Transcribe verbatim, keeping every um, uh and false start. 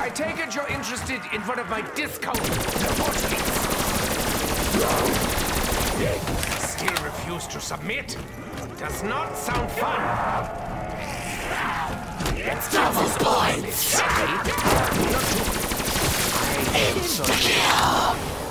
I take it you're interested in one of my discount laboratories. Still refuse to submit? Does not sound fun. Let's Double points! Not too... I Insta-kill!